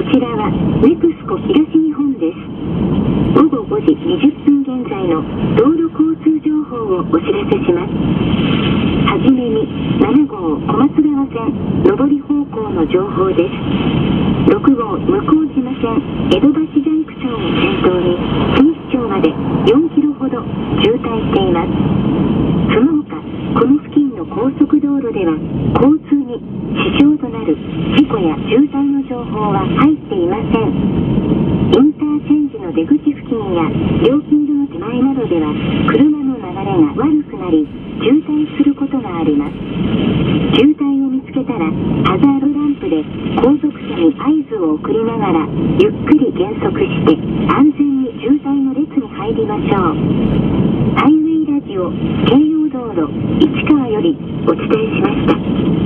ちらはネクスコ東日本です。午後5時20分現在の道路交通情報をお知らせします。はじめに7号小松川線上り方向の情報です。6号向島線江戸橋ジャンクションを先頭に錦糸町まで4キロほど渋滞しています。その他この付近の高速道路では交通に支障となる事故や渋滞の情報は入っていません。インターチェンジの出口付近や料金所の手前などでは車の流れが悪くなり渋滞することがあります。渋滞を見つけたらハザードランプで後続車に合図を送りながらゆっくり減速して安全に渋滞の列に入りましょう。ハイウェイラジオ京葉道路市川よりお伝えしました。